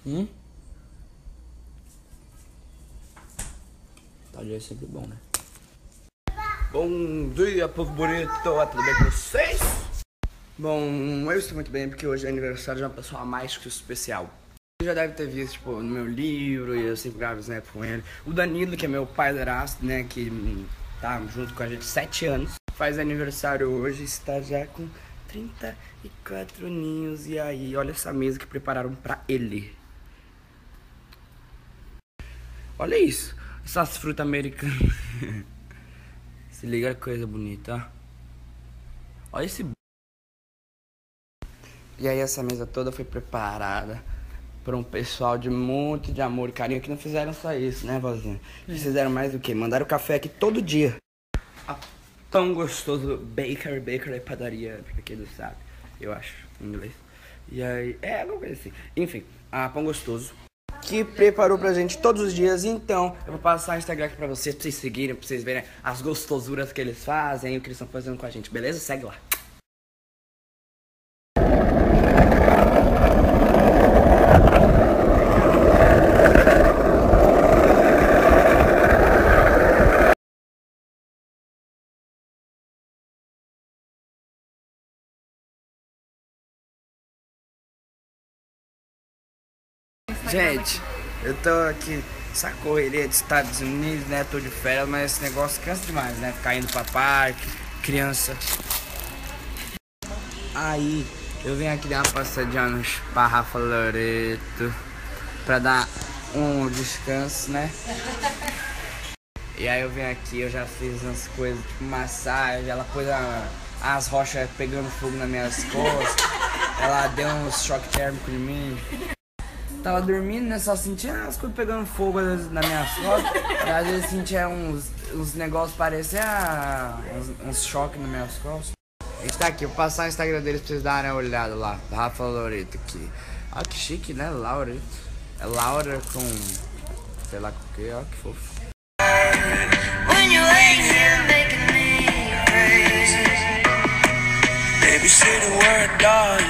Tal dia é sempre bom, né? Bom dia, povo bonito, tudo bem com vocês? Bom, eu estou muito bem porque hoje é aniversário de uma pessoa mais que especial. Você já deve ter visto, tipo, no meu livro, e eu sempre gravo snap com ele. O Danilo, que é meu padrasto, né, que tá junto com a gente 7 anos, faz aniversário hoje, está já com 34 ninhos. E aí, olha essa mesa que prepararam pra ele. Olha isso, essas frutas americanas. Se liga que coisa bonita, ó. Olha esse. E aí essa mesa toda foi preparada por um pessoal de muito de amor e carinho, que não fizeram só isso, né, vozinha? Eles fizeram mais do que? Mandaram café aqui todo dia. A Pão Gostoso Bakery é padaria, fica aqui do sabe, eu acho, em inglês. E aí, alguma coisa assim. Enfim, a Pão Gostoso, que preparou pra gente todos os dias. Então, eu vou passar o Instagram aqui pra vocês seguirem, pra vocês verem as gostosuras que eles fazem e o que eles estão fazendo com a gente, beleza? Segue lá. Gente, eu tô aqui essa correria dos Estados Unidos, né? Tô de férias, mas esse negócio cansa demais, né? Ficar indo pra parque, criança. Aí, eu venho aqui dar uma passadinha no Spa Loreto pra dar um descanso, né? E aí eu venho aqui, eu já fiz umas coisas, tipo massagem, ela pôs as rochas pegando fogo nas minhas costas, ela deu uns choque térmico em mim. Tava dormindo, né? Só sentia as coisas pegando fogo nas minhas costas. E às vezes sentia uns negócios parecer uns choques nas minhas costas. A gente tá aqui, vou passar o Instagram deles pra vocês darem uma olhada lá. Rafa Loreto aqui. Olha que chique, né? Laureto. É Laura com sei lá com o que, ó que fofo. Baby, say the word, dog.